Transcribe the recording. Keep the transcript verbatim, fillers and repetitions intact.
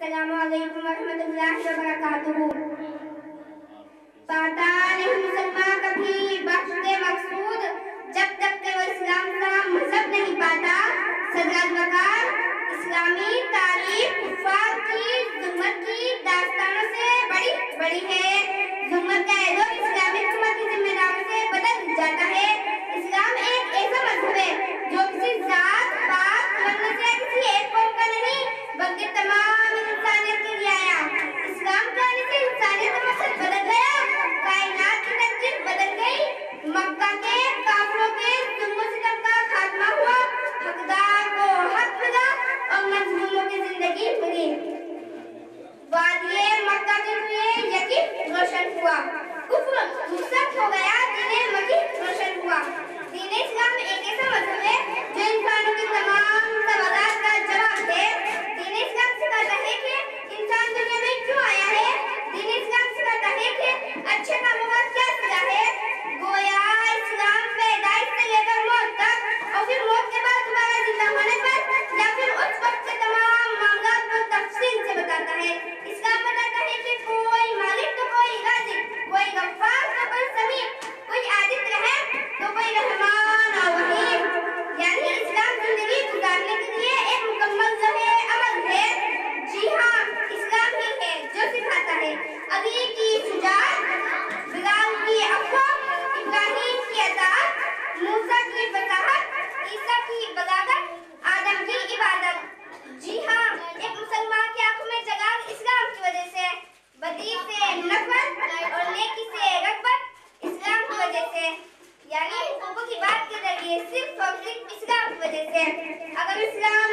السلام علیکم ورحمۃ اللہ وبرکاتہ۔ پاتا نہیں مسلمان کبھی بخشتے مقصود، جب تک کہ وہ اسلام کا مذہب نہیں پاتا۔ صدر وقار اسلامی تاریخ کفار کی ظلمت کی داستانوں سے بڑی بڑی ہے۔ ظلمت کا یہ دور اسلامی حکومت کی ذمہ داری سے بدل جاتا ہے۔ اسلام ایک ایسا مذہب ہے جو کسی ذات پات رنگ سے کسی ایک قوم کا نہیں بلکہ تمام انسانیت کے لیے آیا۔ اسلام کا آنے سے انسانیت کا مقصد بدل گیا، کائنات کی تقدیر بدل گئی، مکہ کے کافروں کے ظلم و ستم کا خاتمہ ہوا، حقدار کو حق ملا اور مظلوموں کی زندگی ملی۔ وادی مکہ کے لیے یقین روشن ہوا، کفر رخصت ہو گیا، دین مکی روشن ہوا۔ دین اسلام ایک ایسا مذہب ہے جو انسانوں کی تمام سوالات کا جواب دے۔ دین اسلام سکھاتا ہے کہ انسان دنیا میں کیوں آیا ہے۔ دین اسلام سکھاتا ہے کہ اچھے کاموں کا کیا صلہ ہے۔ گویا اسلام پیدائش سے لے کر موت تک اور پھر موت کے بعد دوبارہ زندہ ہونے پر یا پھر اس وقت کے تمام معاملات کو تفصیل سے بتاتا ہے۔ اسلام بتاتا ہے کہ کوئی مالک تو کوئی رازق، کوئی غفار تو کوئی سمیع، کوئی عادل رحم تو کوئی رحمان اور رحیم۔ یعنی اسلام زندگی گزارنے کے لیے ایک مکمل ذریعہ عمل ہے۔ جی ہاں، اسلام ہی ہے جو سکھاتا ہے علی کی شجاعت، بلال کی عفو، ابراہیم کی اطاعت، موسیٰ کی فصاحت، عیسیٰ کی بلاغت، آدم کی عبادت۔ جی ہاں، ایک مسلمان کی آنکھوں میں جلال اسلام کی وجہ سے، بدی سے نفرت اور نیکی سے رغبت اسلام کی وجہ سے، یعنی حقوق کی بات کے ذریعے صرف اور صرف اسلام کی وجہ سے۔ اگر اسلام